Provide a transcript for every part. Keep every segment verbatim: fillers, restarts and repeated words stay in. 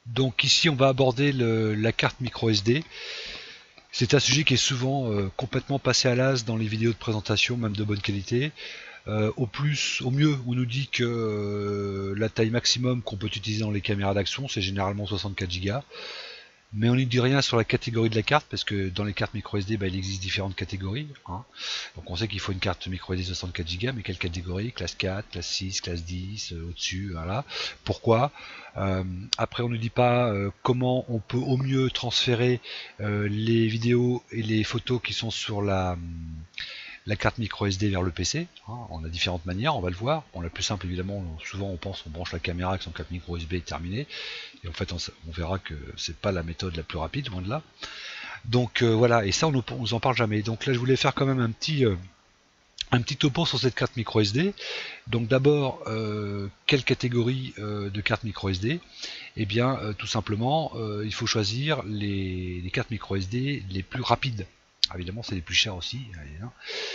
Donc ici on va aborder le, la carte micro S D. C'est un sujet qui est souvent euh, complètement passé à l'as dans les vidéos de présentation, même de bonne qualité. Euh, au plus, au mieux, on nous dit que euh, la taille maximum qu'on peut utiliser dans les caméras d'action, c'est généralement soixante-quatre giga. Mais on ne dit rien sur la catégorie de la carte, parce que dans les cartes micro S D, bah, il existe différentes catégories. Hein. Donc on sait qu'il faut une carte micro S D soixante-quatre giga, mais quelle catégorie? Classe quatre, classe six, classe dix, euh, au-dessus, voilà. Pourquoi? euh, Après on ne nous dit pas euh, comment on peut au mieux transférer euh, les vidéos et les photos qui sont sur la... la carte micro S D vers le P C, hein, on a différentes manières, on va le voir. Bon, la plus simple évidemment, souvent on pense on branche la caméra avec son carte micro U S B et terminé. Et en fait on, on verra que c'est pas la méthode la plus rapide, loin de là. Donc euh, voilà, et ça on nous, on nous en parle jamais. Donc là je voulais faire quand même un petit euh, un petit topo sur cette carte micro S D. Donc d'abord, euh, quelle catégorie euh, de carte micro S D? Eh bien euh, tout simplement, euh, il faut choisir les, les cartes micro S D les plus rapides. Alors, évidemment c'est les plus chères aussi, hein.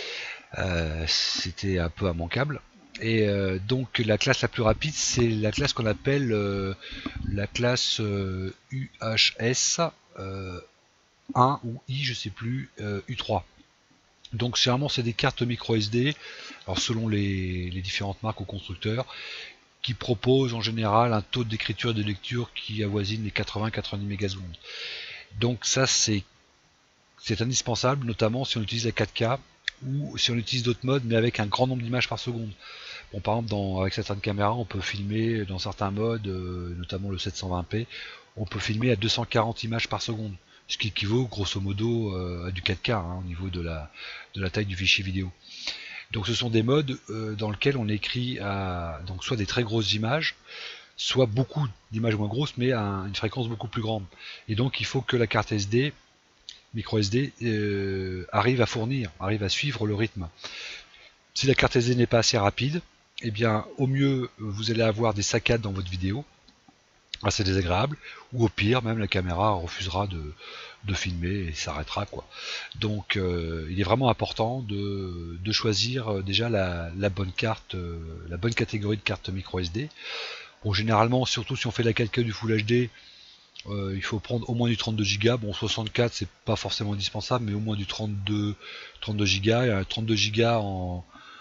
Euh, c'était un peu immanquable. Et euh, donc la classe la plus rapide, c'est la classe qu'on appelle euh, la classe euh, U H S euh, un ou I, je sais plus, euh, U trois. Donc généralement c'est des cartes micro S D, alors selon les, les différentes marques ou constructeurs, qui proposent en général un taux d'écriture et de lecture qui avoisine les quatre-vingts à quatre-vingt-dix mégasecondes. Donc ça c'est c'est indispensable, notamment si on utilise la quatre K ou si on utilise d'autres modes mais avec un grand nombre d'images par seconde. Bon, par exemple, dans, avec certaines caméras, on peut filmer dans certains modes, euh, notamment le sept cent vingt p, on peut filmer à deux cent quarante images par seconde, ce qui équivaut grosso modo euh, à du quatre K hein, au niveau de la, de la taille du fichier vidéo. Donc ce sont des modes euh, dans lesquels on écrit à donc soit des très grosses images, soit beaucoup d'images moins grosses, mais à une fréquence beaucoup plus grande. Et donc il faut que la carte S D, micro S D, euh, arrive à fournir, arrive à suivre le rythme. Si la carte S D n'est pas assez rapide, eh bien au mieux vous allez avoir des saccades dans votre vidéo, assez désagréable, ou au pire même la caméra refusera de, de filmer et s'arrêtera quoi. Donc euh, il est vraiment important de, de choisir déjà la, la bonne carte, euh, la bonne catégorie de carte micro S D. Bon, généralement, surtout si on fait la quatre K du Full H D, euh, il faut prendre au moins du trente-deux giga. Bon, soixante-quatre c'est pas forcément indispensable, mais au moins du trente-deux, trente-deux giga. Et un trente-deux giga en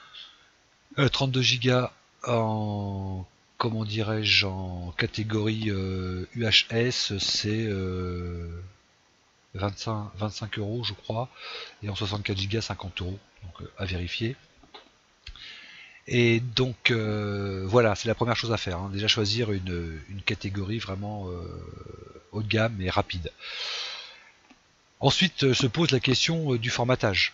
Euh, trente-deux giga en, comment dirais-je, en catégorie euh, U H S, c'est euh, vingt-cinq, vingt-cinq euros je crois, et en soixante-quatre giga cinquante euros, donc euh, à vérifier. Et donc euh, voilà, c'est la première chose à faire, hein. Déjà choisir une, une catégorie vraiment euh, haut de gamme et rapide. Ensuite euh, se pose la question euh, du formatage.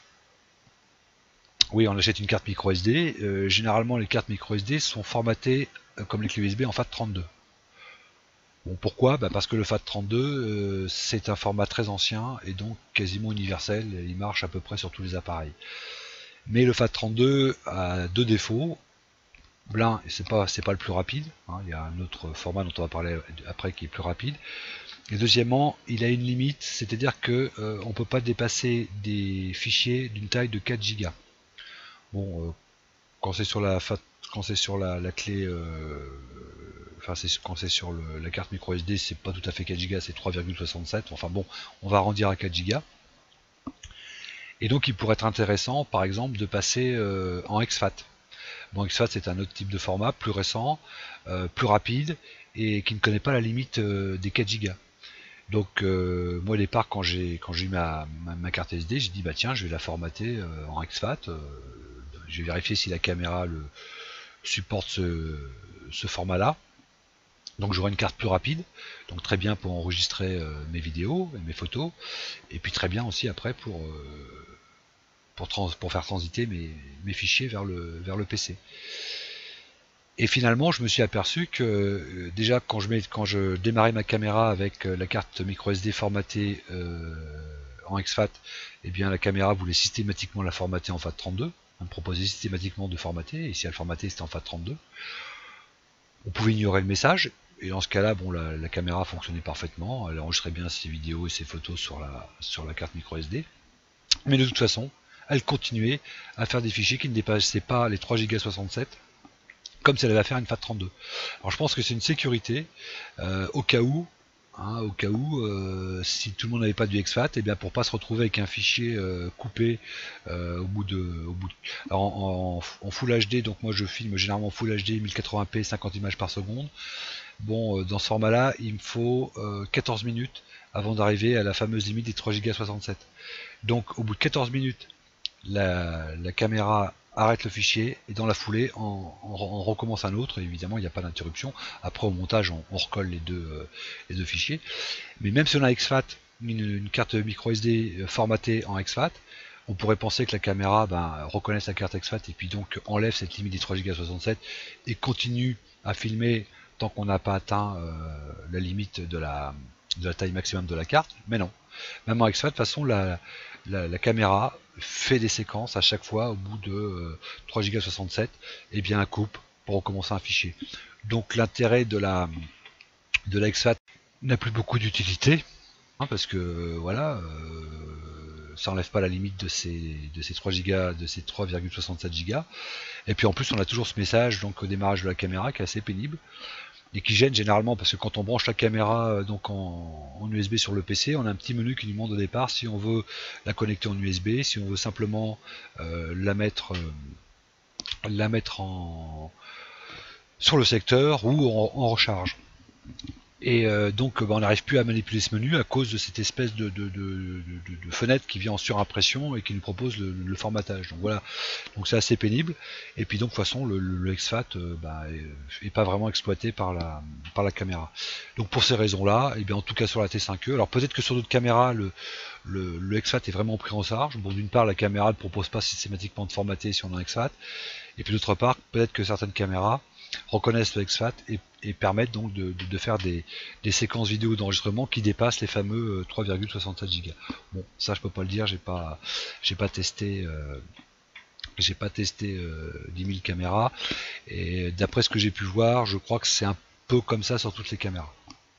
Oui, on achète une carte micro S D. Euh, généralement, les cartes micro S D sont formatées euh, comme les clés U S B en FAT trente-deux. Bon, pourquoi? Bah parce que le FAT trente-deux, euh, c'est un format très ancien et donc quasiment universel. Il marche à peu près sur tous les appareils. Mais le FAT trente-deux a deux défauts. L'un, c'est pas, c'est pas le plus rapide. Hein, il y a un autre format dont on va parler après qui est plus rapide. Et deuxièmement, il a une limite, c'est-à-dire que euh, on peut pas dépasser des fichiers d'une taille de quatre giga. Bon, euh, quand c'est sur la fat, quand c'est sur la, la clé, euh, enfin c'est quand c'est sur le, la carte micro S D, c'est pas tout à fait quatre giga, c'est trois virgule soixante-sept. Enfin bon, on va arrondir à quatre giga. Et donc il pourrait être intéressant, par exemple, de passer euh, en exFAT. Bon, exFAT c'est un autre type de format, plus récent, euh, plus rapide et qui ne connaît pas la limite euh, des quatre giga. Donc euh, moi au départ quand j'ai quand j'ai eu ma, ma, ma carte S D, j'ai dit bah tiens je vais la formater euh, en exFAT. Euh, je vais vérifier si la caméra le supporte ce, ce format là. Donc j'aurai une carte plus rapide, donc très bien pour enregistrer euh, mes vidéos et mes photos, et puis très bien aussi après pour, euh, pour, trans, pour faire transiter mes, mes fichiers vers le, vers le P C. Et finalement, je me suis aperçu que euh, déjà quand je, mets, quand je démarrais ma caméra avec euh, la carte micro S D formatée euh, en exFAT, eh bien la caméra voulait systématiquement la formater en FAT trente-deux. Elle me proposait systématiquement de formater, et si elle formatait, c'était en FAT trente-deux. On pouvait ignorer le message, et dans ce cas-là, bon, la, la caméra fonctionnait parfaitement, elle enregistrait bien ses vidéos et ses photos sur la, sur la carte micro S D. Mais de toute façon, elle continuait à faire des fichiers qui ne dépassaient pas les trois giga soixante-sept, comme si elle allait faire une FAT trente-deux. Alors je pense que c'est une sécurité, euh, au cas où, hein, au cas où, euh, si tout le monde n'avait pas du exFAT, et bien pour pas se retrouver avec un fichier euh, coupé euh, au bout de, au bout de... Alors, en, en, en Full H D, donc moi je filme généralement en Full H D mille quatre-vingts p cinquante images par seconde. Bon, euh, dans ce format-là, il me faut euh, quatorze minutes avant d'arriver à la fameuse limite des trois giga soixante-sept. Donc au bout de quatorze minutes, la, la caméra arrête le fichier et dans la foulée on, on, on recommence un autre. Évidemment il n'y a pas d'interruption. Après au montage on, on recolle les deux, euh, les deux fichiers. Mais même si on a exFAT, une, une carte micro S D formatée en exFAT, on pourrait penser que la caméra ben, reconnaisse la carte exFAT et puis donc enlève cette limite des trois giga soixante-sept et continue à filmer tant qu'on n'a pas atteint euh, la limite de la, de la taille maximum de la carte. Mais non, même en exFAT, de toute façon la, la, la caméra fait des séquences à chaque fois au bout de euh, trois giga soixante-sept et bien un coupe pour recommencer un fichier. Donc l'intérêt de la de la exFAT n'a plus beaucoup d'utilité, hein, parce que euh, voilà, euh, ça enlève pas la limite de ces de ces trois giga, de ces trois virgule soixante-sept giga. Et puis en plus on a toujours ce message donc au démarrage de la caméra qui est assez pénible et qui gêne généralement parce que quand on branche la caméra donc en, en U S B sur le P C, on a un petit menu qui nous demande au départ si on veut la connecter en U S B, si on veut simplement euh, la mettre euh, la mettre en sur le secteur ou en, en recharge. Et euh, donc bah, on n'arrive plus à manipuler ce menu à cause de cette espèce de, de, de, de, de fenêtre qui vient en surimpression et qui nous propose le, le formatage. Donc voilà, donc c'est assez pénible. Et puis donc de toute façon le, le exFAT euh, bah, est, est pas vraiment exploité par la, par la caméra. Donc pour ces raisons-là, et bien en tout cas sur la T cinq E, alors peut-être que sur d'autres caméras le, le, le exFAT est vraiment pris en charge. Bon, d'une part la caméra ne propose pas systématiquement de formater si on a un exFAT, et puis d'autre part peut-être que certaines caméras reconnaissent le exFAT et, et permettent donc de, de, de faire des, des séquences vidéo d'enregistrement qui dépassent les fameux trois virgule soixante-sept giga. Bon, ça je peux pas le dire, j'ai pas, j'ai pas testé, euh, j'ai pas testé euh, dix mille caméras et d'après ce que j'ai pu voir, je crois que c'est un peu comme ça sur toutes les caméras.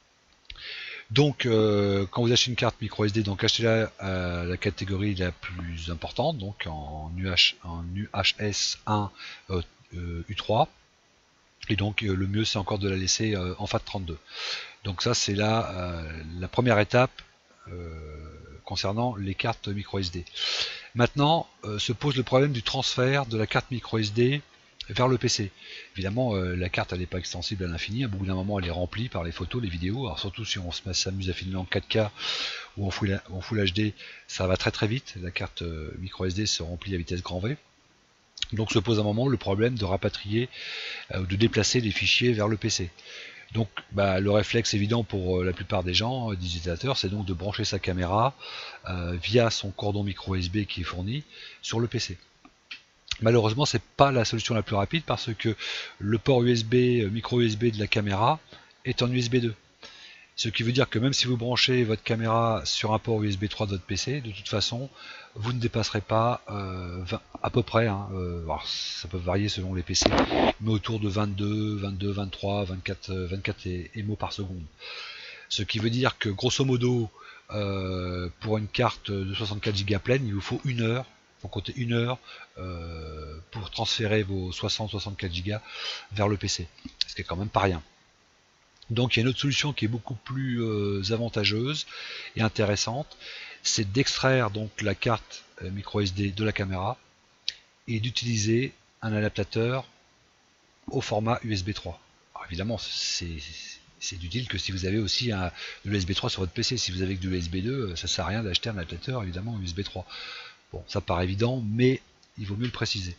Donc, euh, quand vous achetez une carte micro S D, donc achetez-la à la catégorie la plus importante, donc en, U H, en U H S un euh, euh, U trois. Et donc euh, le mieux c'est encore de la laisser euh, en FAT trente-deux. Donc ça c'est là euh, la première étape euh, concernant les cartes micro S D. Maintenant euh, se pose le problème du transfert de la carte micro S D vers le P C. Évidemment euh, la carte elle n'est pas extensible à l'infini, à bout d'un moment elle est remplie par les photos, les vidéos, alors surtout si on s'amuse à filmer en quatre K ou en Full, en Full H D, ça va très très vite, la carte euh, micro S D se remplit à vitesse grand V. Donc se pose un moment le problème de rapatrier ou euh, de déplacer les fichiers vers le P C. Donc bah, le réflexe évident pour euh, la plupart des gens, euh, des utilisateurs, c'est donc de brancher sa caméra euh, via son cordon micro U S B qui est fourni sur le P C. Malheureusement c'est pas la solution la plus rapide parce que le port U S B, euh, micro U S B de la caméra est en U S B deux. Ce qui veut dire que même si vous branchez votre caméra sur un port U S B trois de votre P C, de toute façon, vous ne dépasserez pas euh, vingt, à peu près, hein, euh, alors ça peut varier selon les P C, mais autour de vingt-deux, vingt-deux, vingt-trois, vingt-quatre, vingt-quatre émos par seconde. Ce qui veut dire que grosso modo, euh, pour une carte de soixante-quatre giga pleine, il vous faut une heure, faut compter une heure euh, pour transférer vos soixante à soixante-quatre giga vers le P C, ce qui est quand même pas rien. Donc il y a une autre solution qui est beaucoup plus euh, avantageuse et intéressante, c'est d'extraire donc la carte euh, micro S D de la caméra et d'utiliser un adaptateur au format U S B trois. Alors évidemment c'est utile que si vous avez aussi un U S B trois sur votre P C. Si vous avez que du U S B deux, ça sert à rien d'acheter un adaptateur évidemment U S B trois. Bon, ça paraît évident, mais il vaut mieux le préciser.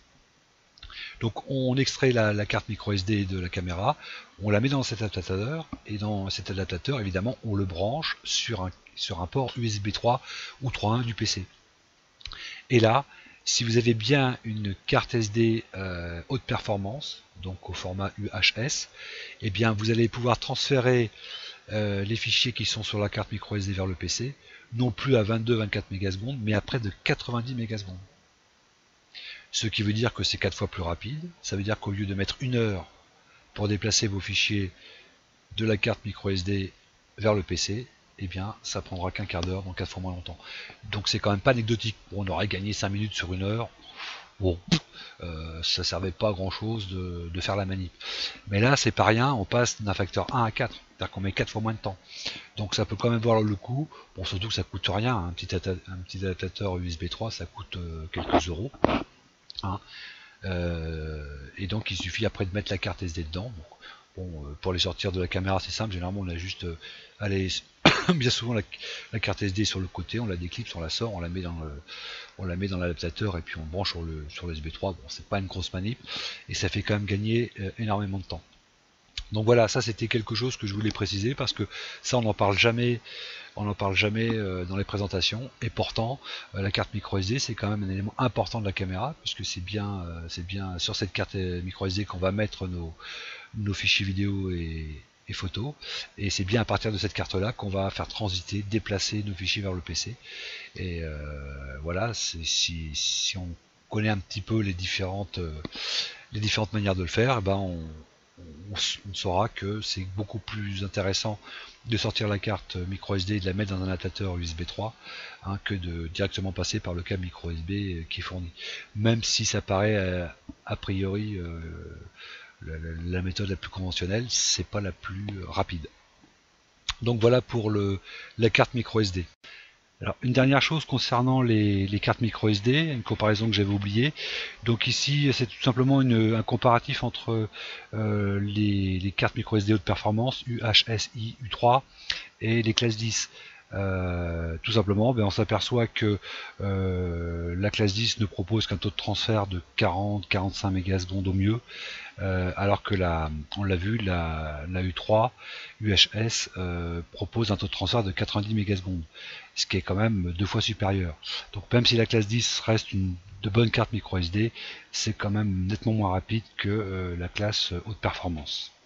Donc on extrait la, la carte micro S D de la caméra, on la met dans cet adaptateur, et dans cet adaptateur, évidemment, on le branche sur un, sur un port U S B trois ou trois point un du P C. Et là, si vous avez bien une carte S D euh, haute performance, donc au format U H S, eh bien vous allez pouvoir transférer euh, les fichiers qui sont sur la carte micro S D vers le P C, non plus à vingt-deux à vingt-quatre mégasecondes, mais à près de quatre-vingt-dix mégasecondes. Ce qui veut dire que c'est quatre fois plus rapide. Ça veut dire qu'au lieu de mettre une heure pour déplacer vos fichiers de la carte micro S D vers le P C, eh bien ça prendra qu'un quart d'heure, donc quatre fois moins longtemps. Donc c'est quand même pas anecdotique. On aurait gagné cinq minutes sur une heure. bon, euh, ça servait pas à grand chose de, de faire la manip. Mais là, c'est pas rien, on passe d'un facteur un à quatre, c'est-à-dire qu'on met quatre fois moins de temps. Donc ça peut quand même valoir le coup. Bon, surtout que ça coûte rien, un petit, un petit adaptateur U S B trois, ça coûte euh, quelques euros. Hein. Euh, et donc il suffit après de mettre la carte S D dedans. Donc, bon, euh, pour les sortir de la caméra, c'est simple, généralement on a juste euh, allez, bien souvent la, la carte S D sur le côté, on la déclipse, on la sort, on la met dans le, on la met dans l'adaptateur et puis on branche sur le sur le U S B trois. Bon, c'est pas une grosse manip et ça fait quand même gagner euh, énormément de temps. Donc voilà, ça c'était quelque chose que je voulais préciser parce que ça on n'en parle jamais, on n'en parle jamais euh, dans les présentations. Et pourtant, euh, la carte micro S D c'est quand même un élément important de la caméra puisque c'est bien, euh, c'est bien sur cette carte micro S D qu'on va mettre nos, nos fichiers vidéo et, et photos. Et c'est bien à partir de cette carte là qu'on va faire transiter, déplacer nos fichiers vers le P C. Et euh, voilà, si, si on connaît un petit peu les différentes, euh, les différentes manières de le faire, eh ben on, on, on saura que c'est beaucoup plus intéressant de sortir la carte micro S D et de la mettre dans un adaptateur U S B trois hein, que de directement passer par le câble micro S D qui est fourni. Même si ça paraît euh, a priori euh, la, la, la méthode la plus conventionnelle, c'est pas la plus rapide. Donc voilà pour le, la carte micro S D. Alors, une dernière chose concernant les, les cartes micro S D, une comparaison que j'avais oubliée. Donc ici, c'est tout simplement une, un comparatif entre euh, les, les cartes micro S D haute performance U H S I U trois et les classes dix. Euh, tout simplement, ben, on s'aperçoit que euh, la classe dix ne propose qu'un taux de transfert de quarante à quarante-cinq mégasecondes au mieux, euh, alors que la, on l'a vu, la, la U trois U H S euh, propose un taux de transfert de quatre-vingt-dix mégasecondes, ce qui est quand même deux fois supérieur. Donc même si la classe dix reste une de bonne carte micro S D, c'est quand même nettement moins rapide que euh, la classe haute performance.